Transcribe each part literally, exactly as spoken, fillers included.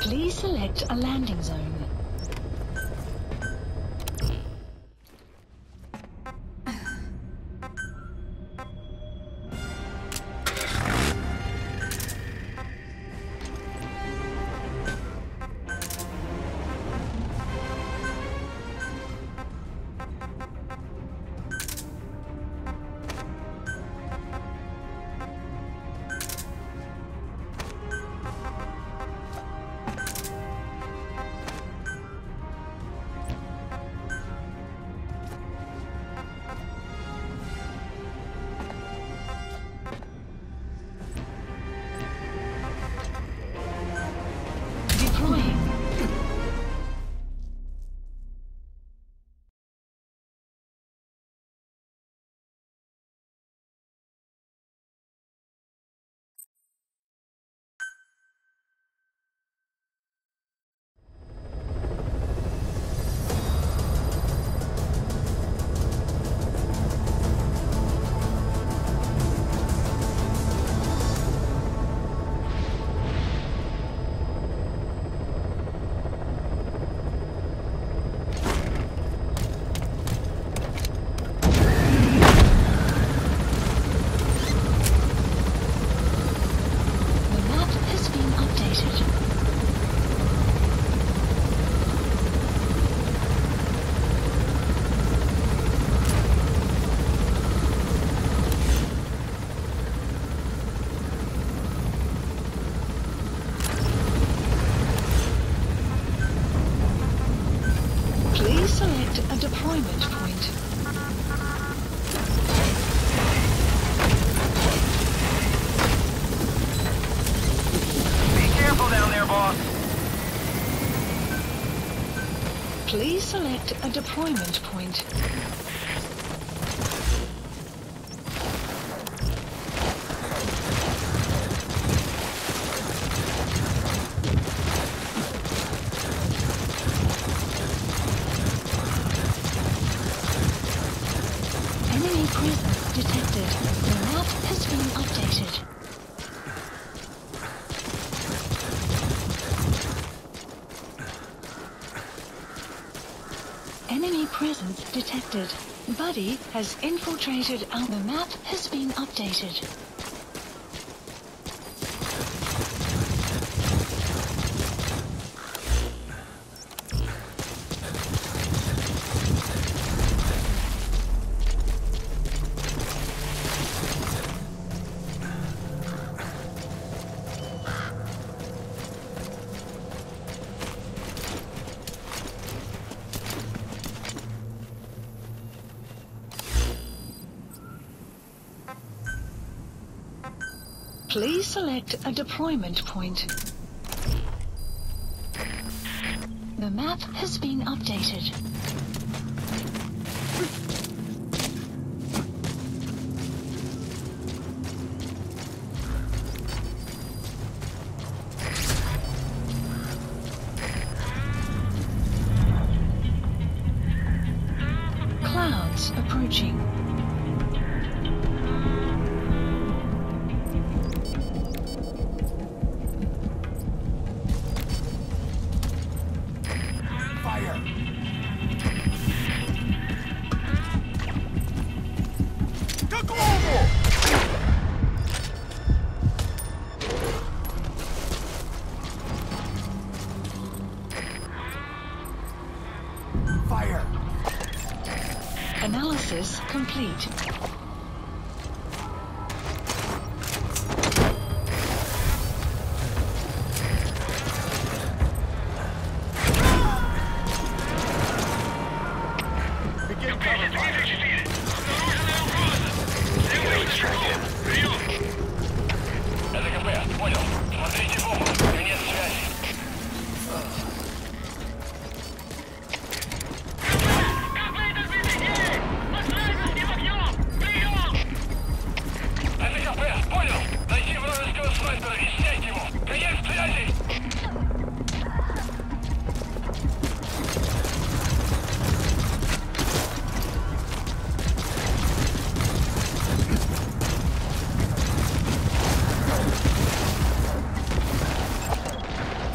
Please select a landing zone. Select a deployment point. Be careful down there, boss. Please select a deployment point. Enemy presence detected. The map has been updated. Enemy presence detected. Buddy has infiltrated our the map has been updated. Please select a deployment point. The map has been updated. Clouds approaching. Fire! Analysis complete. Begin cover fire. Прием! Это КП, понял. Смотрите в оба. Конец связи.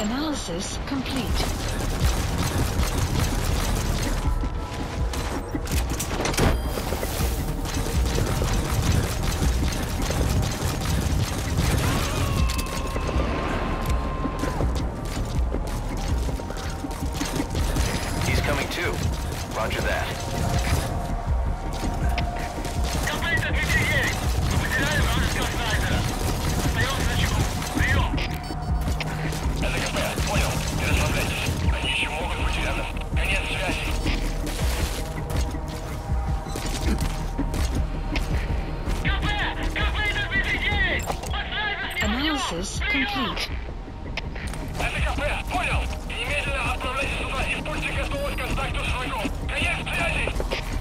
Analysis complete. Roger that. ЛКП, понял. Не расслабляйтесь. Они еще могут быть рядом. Конец связи. Analysis complete. ЛКП, понял. Немедленно отправляйтесь сюда и будьте готовы к контакту с врагом. Конец связи.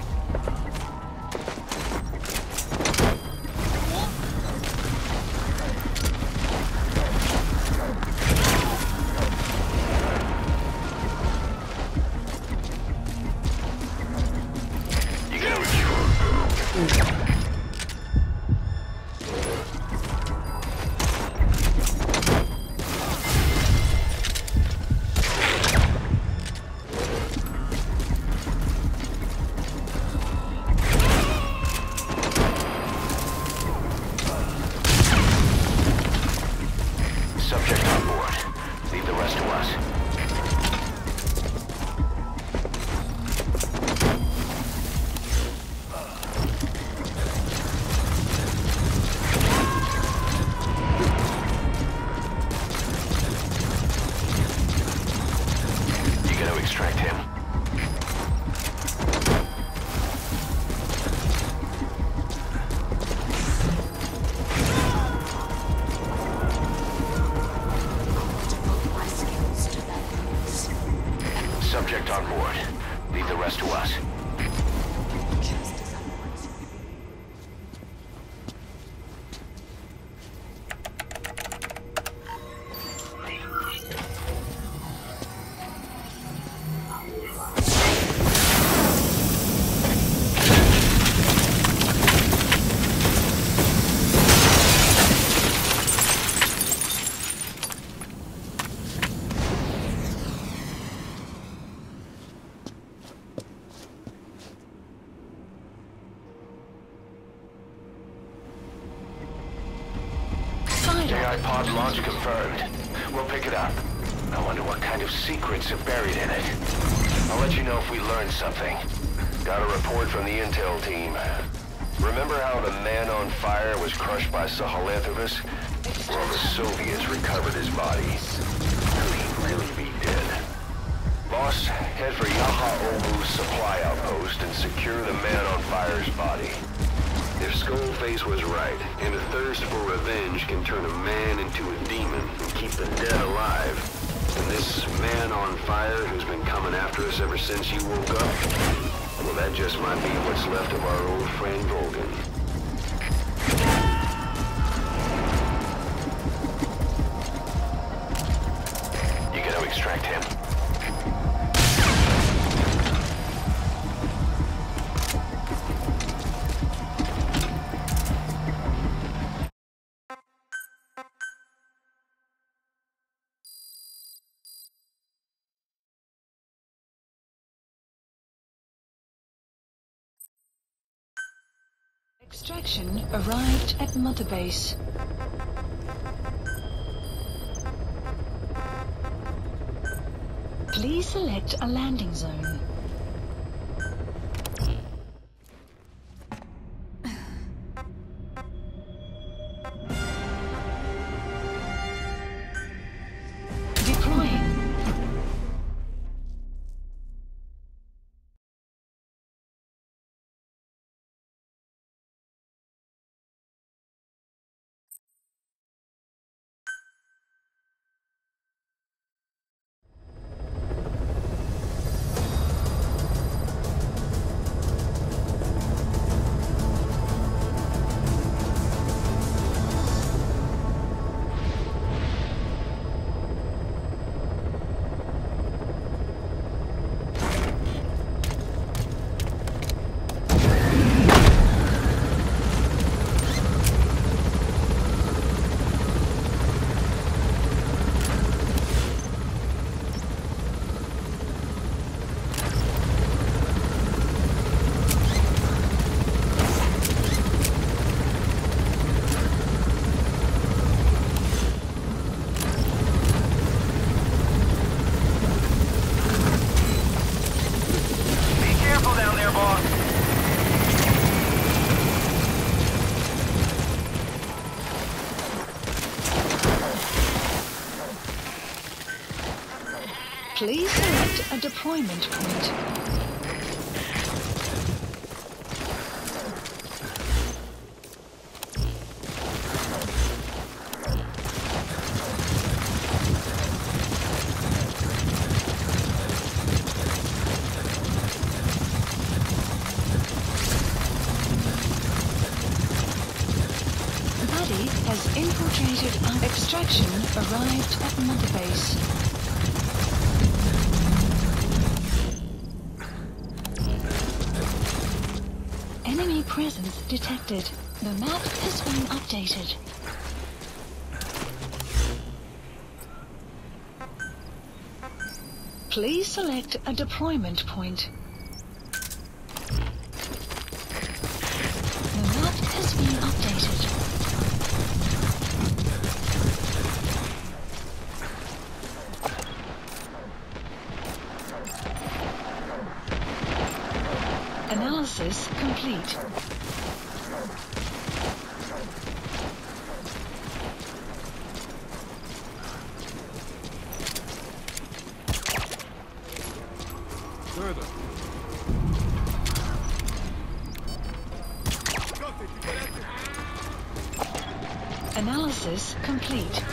Subject on board. Leave the rest to us. You gotta extract him. Subject on board. Leave the rest to us. J I pod launch confirmed. We'll pick it up. I wonder what kind of secrets are buried in it. I'll let you know if we learn something. Got a report from the intel team. Remember how the man on fire was crushed by Sahelanthropus? Well, the Soviets recovered his body. Could he really be dead? Boss, head for Yaha Obu's supply outpost and secure the man on fire's body. If Skullface was right, and a thirst for revenge can turn a man into a demon and keep the dead alive, and this man on fire who's been coming after us ever since you woke up, well, that just might be what's left of our old friend Volgin. You gotta extract him. Extraction arrived at Mother Base. Please select a landing zone. Deploying. Please select a deployment point. Buddy has infiltrated our extraction arrived at Mother Base. Enemy presence detected. The map has been updated. Please select a deployment point. The map has been updated. Analysis complete. Further. Analysis complete.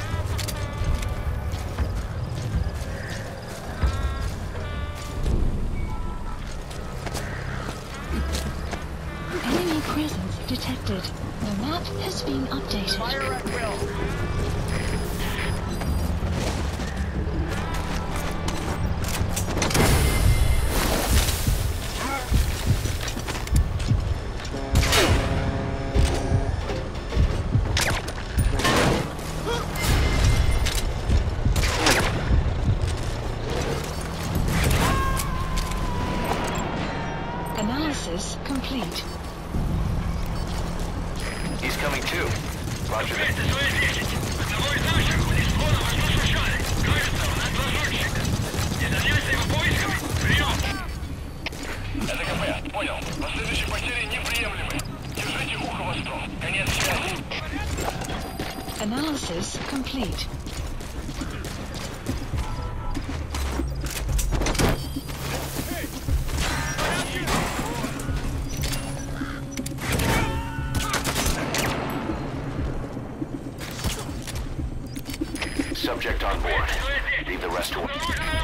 Enemy presence detected. The map has been updated. Fire at will. Analysis complete. He's coming too. Roger that. Это КП, понял. Последующие потери неприемлемы. Держите ухо востро. Конец связи. Analysis complete. Subject on board. Leave the rest to us.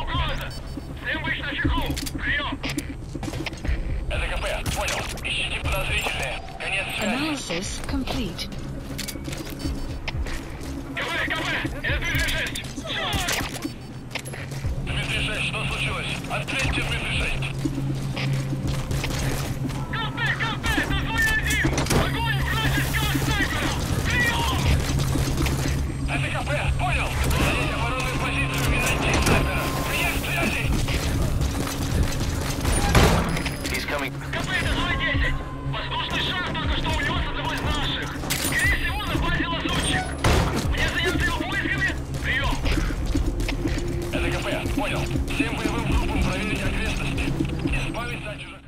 Это КП, понял. Ищите подозрительные. Конец связи. Analysis complete. КП, КП, это шесть. шесть, что случилось? Ответьте, шесть. КП, КП, дозвони один. Огонь вражеского снайпера. Прием! Это КП, понял. Занять оборонную позицию и найти снайпера. Прием связи. He's coming. КП, дозвони десять. Воздушный шар только что унес одного из наших. Скорее всего, на базе лазутчик. Мне заняться его поисками. Прием. Это КП, понял. Всем боевым группам проверить окрестности. Избавиться от чужака.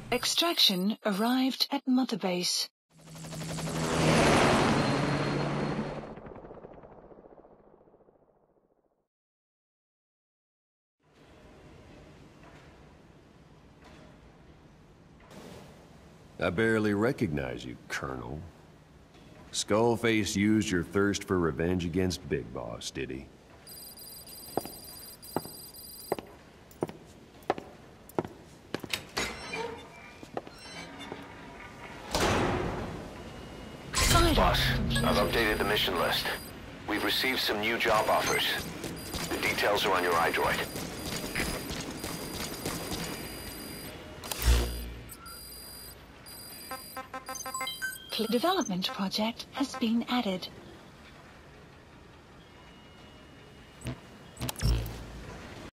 Extraction arrived at Mother Base. I barely recognize you, Colonel. Skullface used your thirst for revenge against Big Boss, did he? Boss, I've updated the mission list. We've received some new job offers. The details are on your iDroid. Development project has been added.